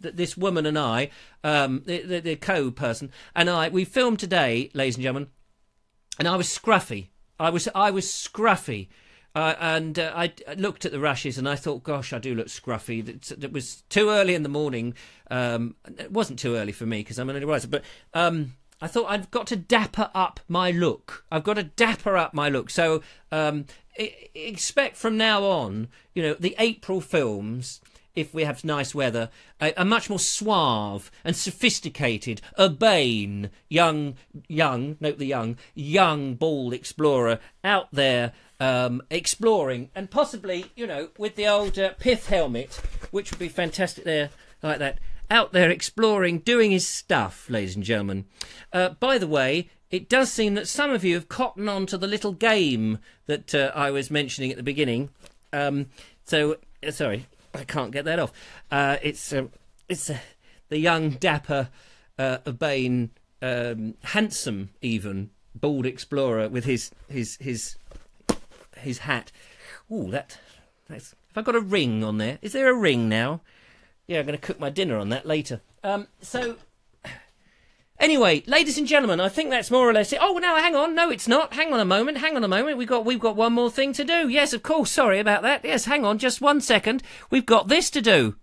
th- this woman and I, um, the, the, the co-person, and I, we filmed today, ladies and gentlemen, and I was scruffy. I was I was scruffy. Uh, and uh, I, I looked at the rushes and I thought, gosh, I do look scruffy. It, it was too early in the morning. Um, it wasn't too early for me because I'm an early riser, but um, I thought I've got to dapper up my look. I've got to dapper up my look. So um, I- expect from now on, you know, the April films, if we have nice weather, are, are much more suave and sophisticated, urbane, young, young, note the young, young, bald explorer out there um, exploring, and possibly, you know, with the old uh, pith helmet, which would be fantastic there, like that, out there exploring, doing his stuff, ladies and gentlemen. Uh, by the way, it does seem that some of you have cottoned on to the little game that uh, I was mentioning at the beginning. Um, so, uh, sorry, I can't get that off. Uh, it's uh, it's uh, the young, dapper, uh, urbane, um, handsome, even bald explorer with his his his his hat. Ooh, that that's. Have I got a ring on there? Is there a ring now? Yeah, I'm going to cook my dinner on that later. Um, so. Anyway, ladies and gentlemen, I think that's more or less it. Oh, no, hang on. No, it's not. Hang on a moment. Hang on a moment. We've got we've got one more thing to do. Yes, of course. Sorry about that. Yes, hang on. Just one second. We've got this to do.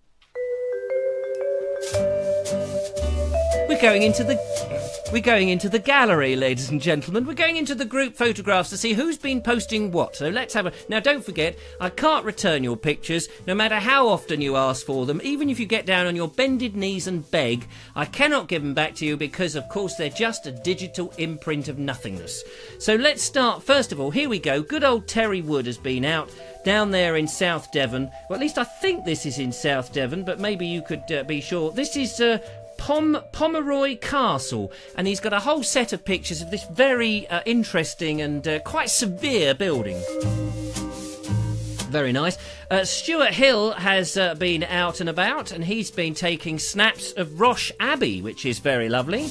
We're going into the we're going into the gallery, ladies and gentlemen. We're going into the group photographs to see who's been posting what. So let's have a... Now, don't forget, I can't return your pictures, no matter how often you ask for them. Even if you get down on your bended knees and beg, I cannot give them back to you because, of course, they're just a digital imprint of nothingness. So let's start. First of all, here we go. Good old Terry Wood has been out down there in South Devon. Well, at least I think this is in South Devon, but maybe you could uh, be sure. This is... Uh, Pom- Pomeroy Castle, and he's got a whole set of pictures of this very uh, interesting and uh, quite severe building. Very nice. Uh, Stuart Hill has uh, been out and about, and he's been taking snaps of Roche Abbey, which is very lovely.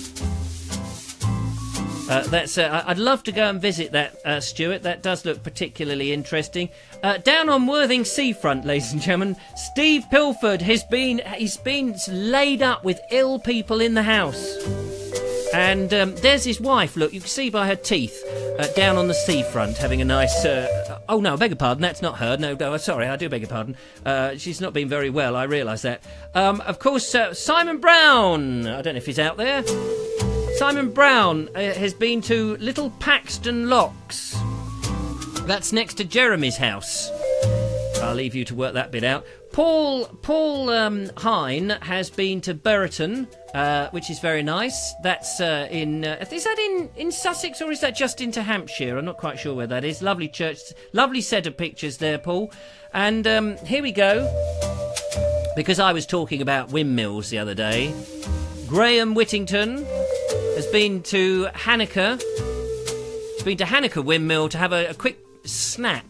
Uh, that's. Uh, I'd love to go and visit that, uh, Stuart. That does look particularly interesting. Uh, down on Worthing Seafront, ladies and gentlemen, Steve Pilford has been. He's been laid up with ill people in the house, and um, there's his wife. Look, you can see by her teeth uh, down on the seafront, having a nice. Uh, oh no, I beg your pardon. That's not her. No, no, sorry, I do beg your pardon. Uh, she's not been very well. I realise that. Um, of course, uh, Simon Brown. I don't know if he's out there. Simon Brown uh, has been to Little Paxton Locks. That's next to Jeremy's house. I'll leave you to work that bit out. Paul Paul um, Hine has been to Burton, uh, which is very nice. That's uh, in... Uh, is that in, in Sussex or is that just into Hampshire? I'm not quite sure where that is. Lovely church. Lovely set of pictures there, Paul. And um, here we go. Because I was talking about windmills the other day. Graham Whittington has been to Hanukkah. He's been to Hanukkah Windmill to have a, a quick snap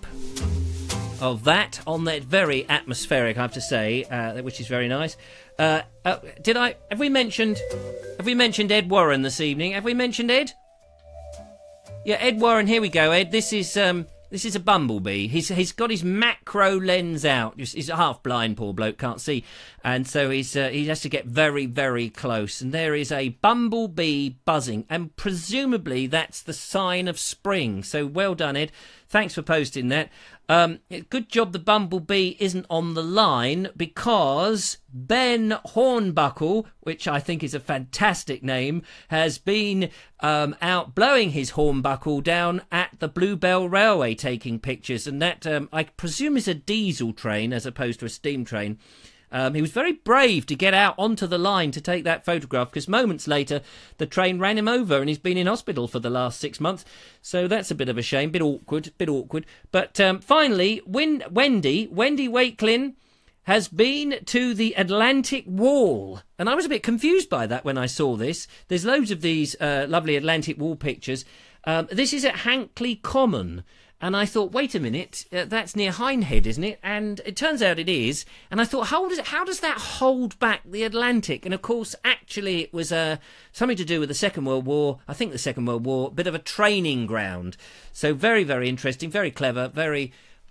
of that on that very atmospheric, I have to say, uh, which is very nice. Uh, uh, did I? Have we mentioned? Have we mentioned Ed Warren this evening? Have we mentioned Ed? Yeah, Ed Warren. Here we go, Ed. This is um, this is a bumblebee. He's he's got his macro lens out. He's, he's half blind, poor bloke, can't see, and so he's uh, he has to get very very close. And there is a bumblebee buzzing, and presumably that's the sign of spring. So well done, Ed. Thanks for posting that. Um, good job the bumblebee isn't on the line because Ben Hornbuckle, which I think is a fantastic name, has been um, out blowing his hornbuckle down at the Bluebell Railway taking pictures. And that, um, I presume, is a diesel train as opposed to a steam train. Um, he was very brave to get out onto the line to take that photograph because moments later the train ran him over and he's been in hospital for the last six months. So that's a bit of a shame, bit awkward, bit awkward. But um, finally, Win- Wendy, Wendy Wakelin has been to the Atlantic Wall. And I was a bit confused by that when I saw this. There's loads of these uh, lovely Atlantic Wall pictures. Um, this is at Hankley Common. And I thought, wait a minute, uh, that's near Hindhead, isn't it? And it turns out it is. And I thought, how does it, how does that hold back the Atlantic? And of course, actually, it was uh, something to do with the Second World War. I think the Second World War, a bit of a training ground. So very, very interesting, very clever, very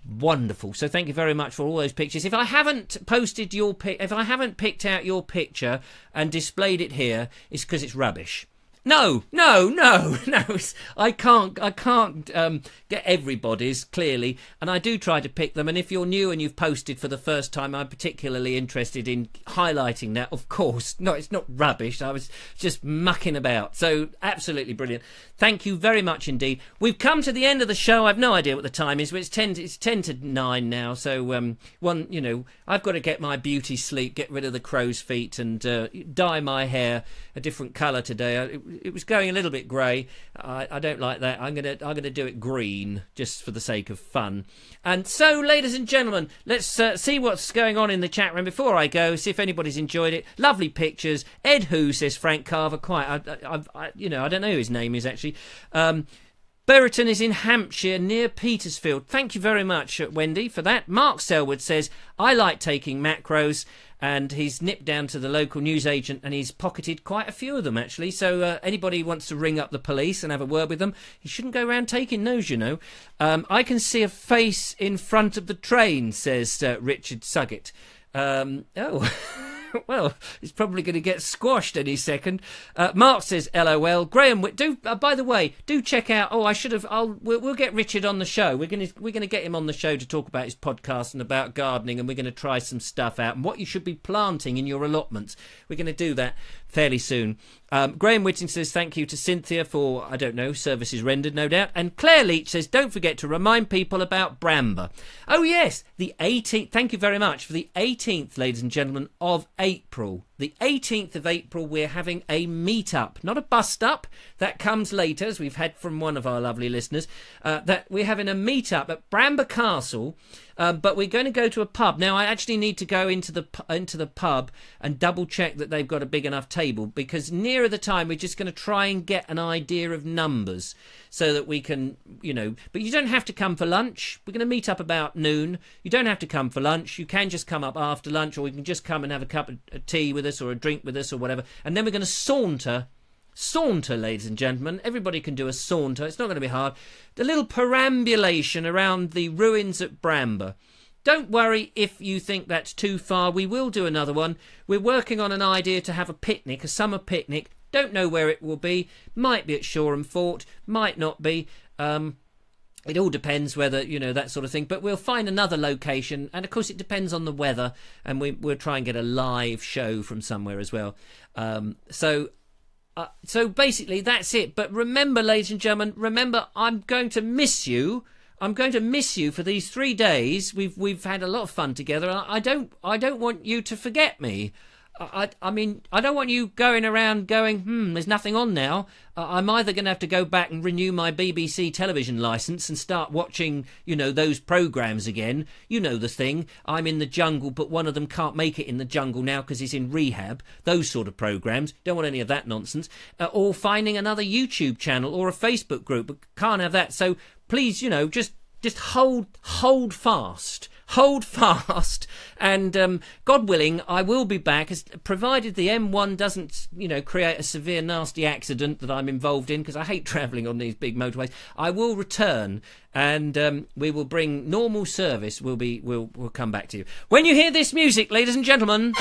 wonderful. So thank you very much for all those pictures. If I haven't posted your pic, if I haven't picked out your picture and displayed it here, it's because it's rubbish. No, no, no, no. It's, I can't, I can't um, get everybody's, clearly, and I do try to pick them. And if you're new and you've posted for the first time, I'm particularly interested in highlighting that. Of course, no, it's not rubbish. I was just mucking about. So absolutely brilliant. Thank you very much indeed. We've come to the end of the show. I've no idea what the time is, but it's ten. It's ten to nine now. So um, one, you know, I've got to get my beauty sleep, get rid of the crow's feet, and uh, dye my hair a different colour today. I, it, It was going a little bit grey. I, I don't like that. I'm gonna I'm gonna do it green just for the sake of fun. And so, ladies and gentlemen, let's uh, see what's going on in the chat room before I go. See if anybody's enjoyed it. Lovely pictures. Ed Who, says Frank Carver. Quite. I, I, I, you know, I don't know who his name is actually. Um, Berriton is in Hampshire, near Petersfield. Thank you very much, Wendy, for that. Mark Selwood says, I like taking macros, and he's nipped down to the local newsagent and he's pocketed quite a few of them, actually. So uh, anybody who wants to ring up the police and have a word with them, you shouldn't go around taking those, you know. Um, I can see a face in front of the train, says uh, Richard Suggett. Um, oh... Well, it's probably going to get squashed any second. Uh, Mark says, L O L. Graham, do uh, by the way, do check out. Oh, I should have. I'll. We'll, we'll get Richard on the show. We're going to we're going to get him on the show to talk about his podcast and about gardening, and we're going to try some stuff out and what you should be planting in your allotments. We're going to do that fairly soon. Um, Graham Whitting says thank you to Cynthia for, I don't know, services rendered, no doubt. And Claire Leach says, don't forget to remind people about Bramber. Oh, yes, the eighteenth. Thank you very much for the eighteenth, ladies and gentlemen, of April. The eighteenth of April, we're having a meet-up, not a bust-up. That comes later, as we've had from one of our lovely listeners, uh, that we're having a meet-up at Bramber Castle, um, but we're going to go to a pub. Now, I actually need to go into the into the pub and double-check that they've got a big enough table, because nearer the time, we're just going to try and get an idea of numbers so that we can, you know, but you don't have to come for lunch. We're going to meet up about noon. You don't have to come for lunch. You can just come up after lunch, or you can just come and have a cup of tea with us or a drink with us or whatever. And then we're going to saunter, saunter, ladies and gentlemen. Everybody can do a saunter. It's not going to be hard. The little perambulation around the ruins at Bramber. Don't worry if you think that's too far. We will do another one. We're working on an idea to have a picnic, a summer picnic. Don't know where it will be. Might be at Shoreham Fort. Might not be. Um... It all depends whether, you know, that sort of thing. But we'll find another location. And, of course, it depends on the weather. And we, we'll try and get a live show from somewhere as well. Um, so, uh, so basically, that's it. But remember, ladies and gentlemen, remember, I'm going to miss you. I'm going to miss you for these three days. We've we've had a lot of fun together. I, I don't I don't want you to forget me. I, I mean, I don't want you going around going, hmm, there's nothing on now. Uh, I'm either going to have to go back and renew my B B C television licence and start watching, you know, those programmes again. You know the thing. I'm in the jungle, but one of them can't make it in the jungle now because he's in rehab. Those sort of programmes. Don't want any of that nonsense. Uh, or finding another YouTube channel or a Facebook group, but can't have that. So please, you know, just just hold hold fast. Hold fast, and um, God willing, I will be back, as, provided the M one doesn't, you know, create a severe, nasty accident that I'm involved in, because I hate travelling on these big motorways. I will return, and um, we will bring normal service. We'll be, we'll, we'll come back to you when you hear this music, ladies and gentlemen.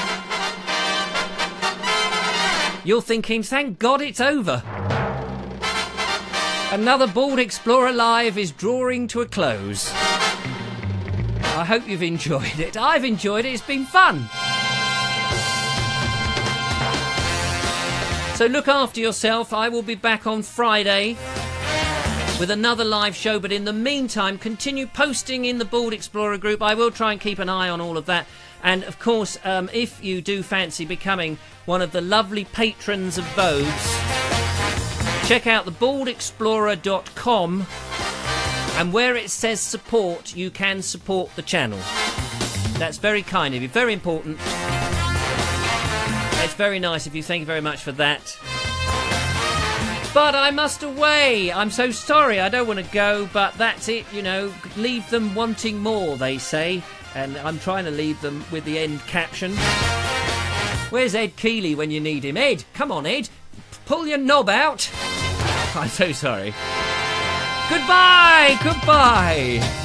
You're thinking, thank God it's over. Another Bald Explorer Live is drawing to a close. I hope you've enjoyed it. I've enjoyed it. It's been fun. So look after yourself. I will be back on Friday with another live show. But in the meantime, continue posting in the Bald Explorer group. I will try and keep an eye on all of that. And, of course, um, if you do fancy becoming one of the lovely patrons of Vogues, check out the bald explorer dot com. And where it says support, you can support the channel. That's very kind of you, very important. It's very nice of you, thank you very much for that. But I must away. I'm so sorry, I don't want to go, but that's it, you know. Leave them wanting more, they say. And I'm trying to leave them with the end caption. Where's Ed Keeley when you need him? Ed, come on, Ed. Pull your knob out. I'm so sorry. Goodbye, goodbye.